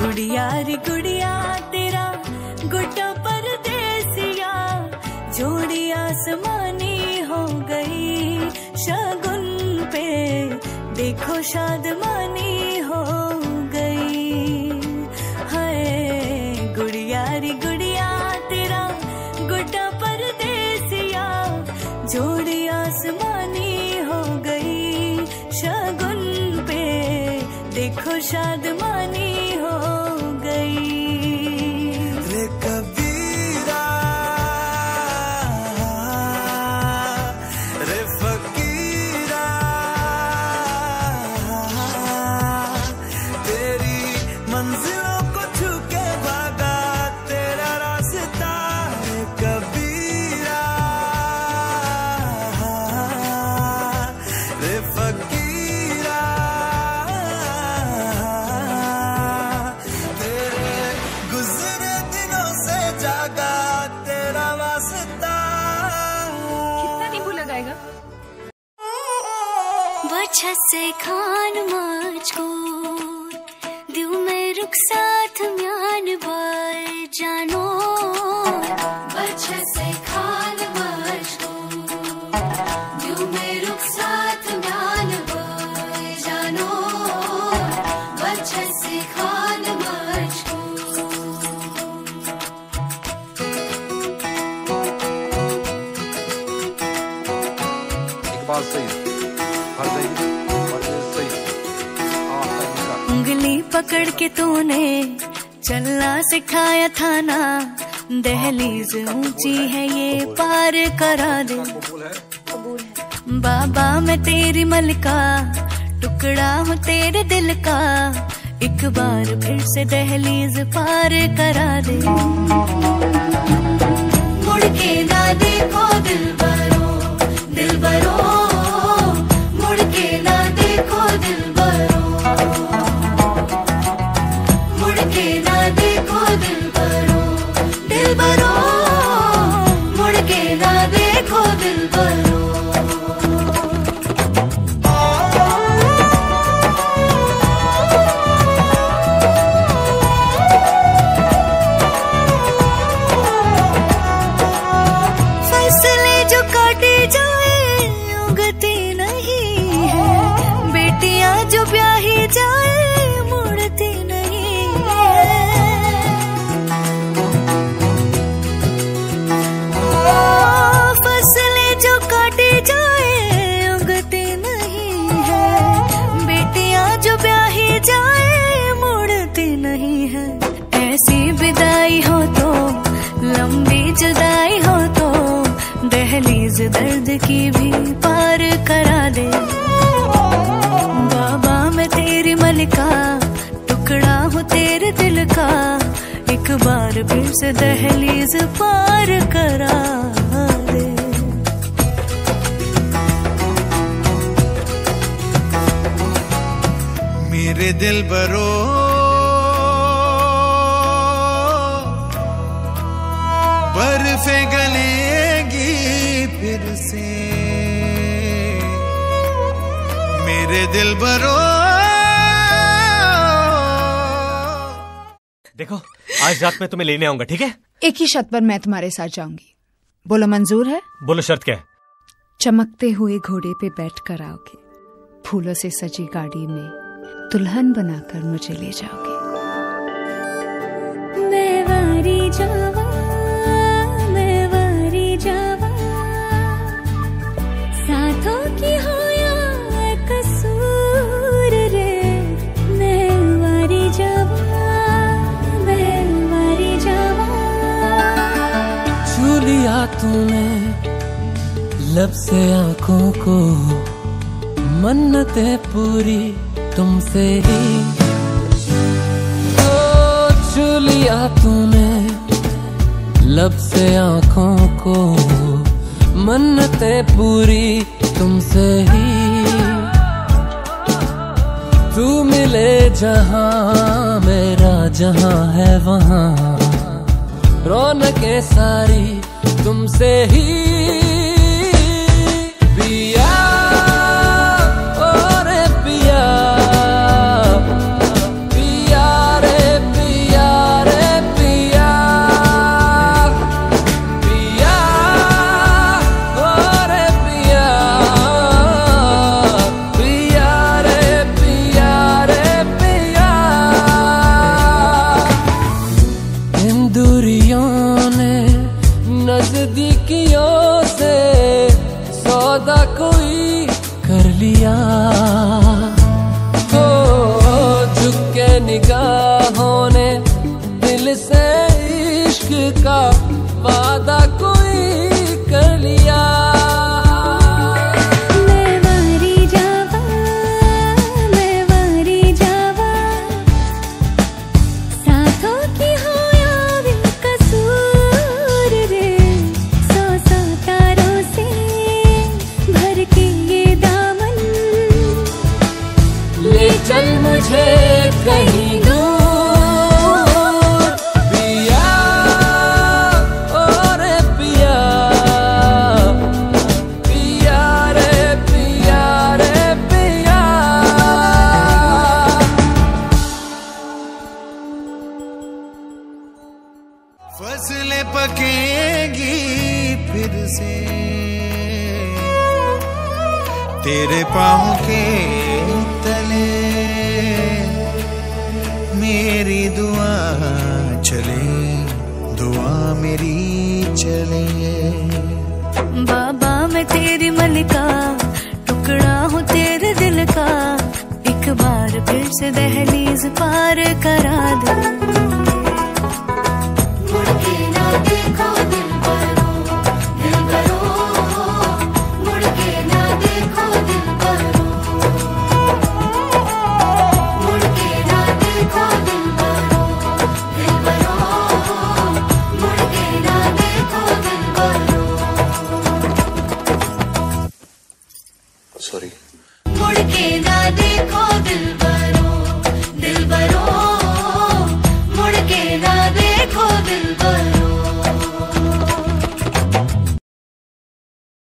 गुड़िया रे गुड़िया तेरा गुड्डा परदेसिया, जोड़ी आसमानी हो गई शगुन पे, देखो शादमानी हो गई। हाय गुड़िया रे गुड़िया तेरा गुड्डा परदेसिया, जोड़ी आसमानी हो गई शगुन पे, देखो शादमानी हो गई। रे कबीरा रे फकीरा, तेरी मंजिलों को छू के भागा तेरा रास्ता। रे कबीरा रे फकीरा, तेरे गुजरे दिनों से जागा तेरा वास्ता। कितना नींबू लगाएगा? वजह से खान माच को दिल में रुक साथ म्यान बाय जानो, वजह से खान माच को दिल में रुक साथ म्यान बाय जानो, वजह से खान माच को। इकबाल सही, फरज़ई सही। उंगली पकड़ के तूने चलना सिखाया था ना, दहलीज ऊंची है ये पार करा दे। बाबा मैं तेरी मलका, टुकड़ा हूँ तेरे दिल का, एक बार फिर से दहलीज पार करा दे। मुड़ के ना देखो दिलबरो, दिलबरो, मुड़ के ना देखो दिलबरो, मुड़ के ना देखो दिलबरो, दिलबरो, मुड़ के ना देखो दिलबरो। फैसले जो काटे जाए उगती नहीं है, बेटियां जो ब्याही जाए मुड़ती नहीं है। फसलें जो काटे जाए उगती नहीं है, बेटियां जो ब्याही जाए मुड़ती नहीं है। ऐसी विदाई हो तो, लंबी जुदाई हो तो, दहलीज दर्द की भी पार करा दे। बाबा मैं तेरी मलिका, टुकड़ा हूँ तेरे दिल का, एक बार फिर से दहलीज पार करा दे। मेरे दिल बरो बर्फें गलेगी फिर से, मेरे दिल बरो। देखो आज रात में तुम्हें लेने आऊंगा, ठीक है? एक ही शर्त पर मैं तुम्हारे साथ जाऊंगी। बोलो मंजूर है? बोलो शर्त क्या है? चमकते हुए घोड़े पे बैठ कर आओगे, फूलों से सजी गाड़ी में दुल्हन बनाकर मुझे ले जाओगे। मैं वारी जावा, मैं वारी जावा, साथों की होया कसूर रे। मैं वारी जावा, मैं वारी जावा। छू लिया तूने लब से आंखों को, मन्नतें पूरी तुमसे ही। ओ छू लिया तूने लब से आंखों को, मन्नतें पूरी तुमसे ही। तू मिले जहां मेरा जहां है वहां, रौनकें सारी तुमसे ही। पिया ओ रे पिया, पिया रे पिया। निगाहों ने दिल से इश्क का वादा कोई कर लिया। चल मुझे कहीं दूर पिया, और पिया, पिया रे पिया रे पिया। फसलें पकेंगी फिर से तेरे पाँव के तले, मेरी दुआ चले, दुआ मेरी चले। बाबा मैं तेरी मलिका, टुकड़ा हूँ तेरे दिल का, एक बार फिर से दहलीज पार करा दे।